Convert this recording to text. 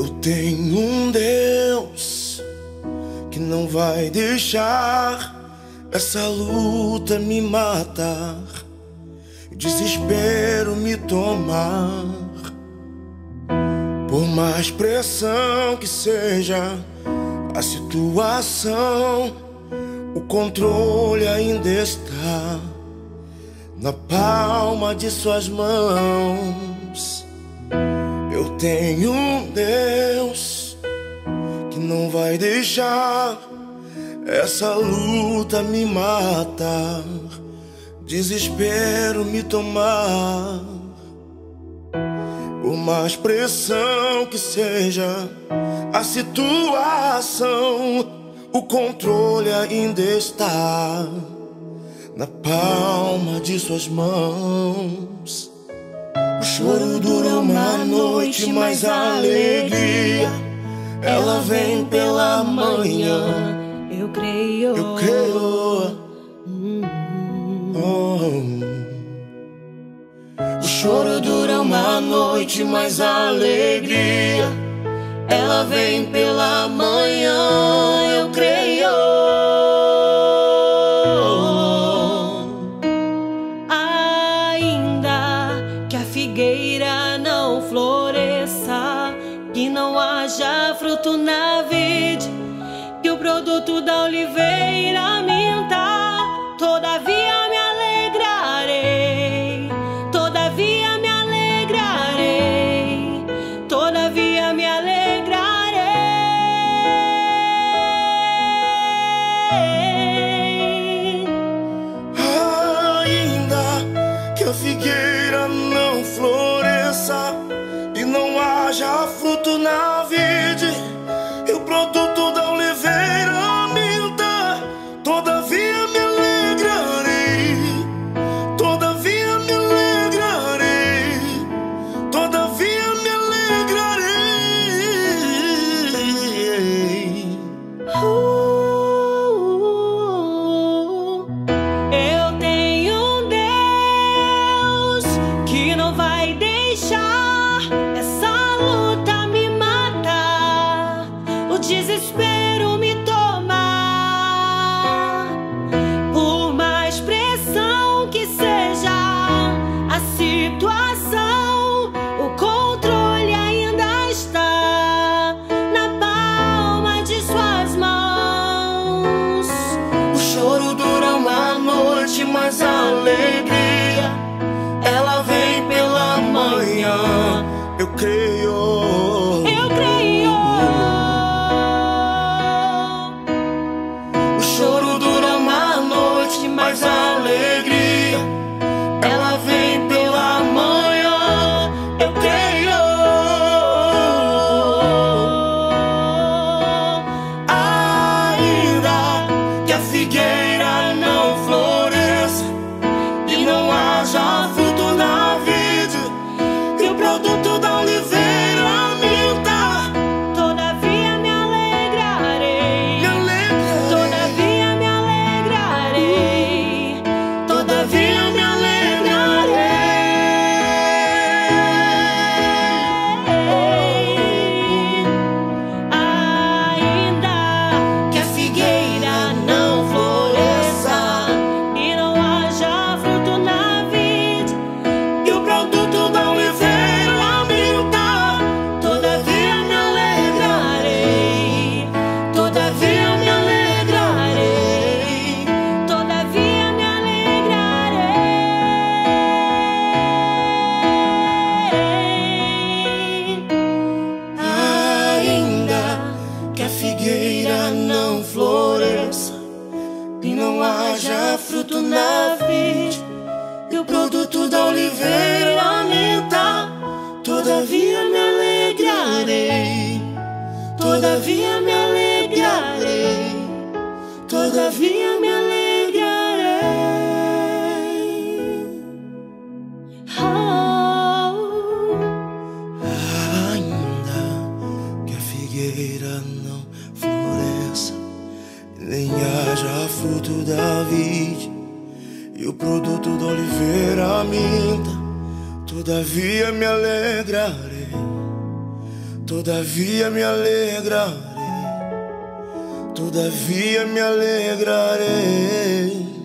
Eu tenho um Deus que não vai deixar essa luta me matar, o desespero me tomar. Por mais pressão que seja a situação, o controle ainda está na palma de suas mãos. Eu tenho um Deus que não vai deixar essa luta me matar, desespero me tomar. Por mais pressão que seja a situação, o controle ainda está na palma de suas mãos. O choro dura uma noite, mas a alegria ela vem pela manhã. Eu creio, eu creio. O choro dura uma noite, mas a alegria ela vem pela manhã. Eu creio. Ainda que a figueira não floresça, que não haja fruto na vide, que o produto da oliveira minta, todavia me alegrarei, todavia me alegrarei, todavia me alegrarei. Ainda que a figueira não floresça e não haja fruto na vide, e o produto da oliveira minta, todavia me alegrarei, todavia me alegrarei, todavia me alegrarei. Eu tenho um Deus que não vai deixar essa luta me matar, o desespero me tomar. Por mais pressão que seja a situação, o controle ainda está na palma de suas mãos. O choro dura uma noite, mas a alegria ela vem pela manhã. Eu creio. Eu creio. O choro dura uma noite, mas a alegria ela vem pela manhã. Eu creio. Ainda que a figueira não floresça e não haja fruto na vide, e o produto da oliveira minta, Todavia me alegrarei, me alegrarei, todavia me alegrarei, todavia me ainda que a figueira não floresça e não haja fruto na vide, e o produto da oliveira minta, todavia me alegrarei, todavia me alegrarei, todavia me alegrarei. ainda que a figueira não floresça e não haja fruto na vide, e o produto da oliveira minta, todavia me alegrarei, todavia me alegrarei, todavia me alegrarei. Ainda que a figueira não floresça e nem haja fruto da vide, e o produto da oliveira minta, todavia me alegrarei, Todavia me alegrarei, todavia me alegrarei.